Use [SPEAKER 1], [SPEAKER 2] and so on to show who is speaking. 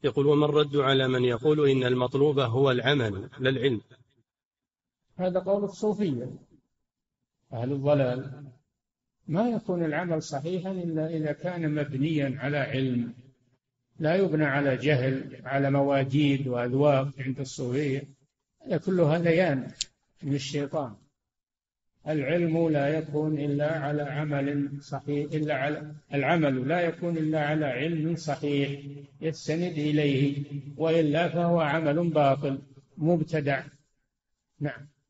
[SPEAKER 1] يقول: وما الرد على من يقول إن المطلوب هو العمل لا العلم؟
[SPEAKER 2] هذا قول الصوفية أهل الضلال. ما يكون العمل صحيحا إلا إذا كان مبنيا على علم، لا يبنى على جهل، على مواجيد وأذواق عند الصوفية. هذا كله هذيان من الشيطان. العلم لا يكون إلا على عمل صحيح، إلا على العمل لا يكون إلا على علم صحيح يستند إليه، وإلا فهو عمل باطل مبتدع. نعم.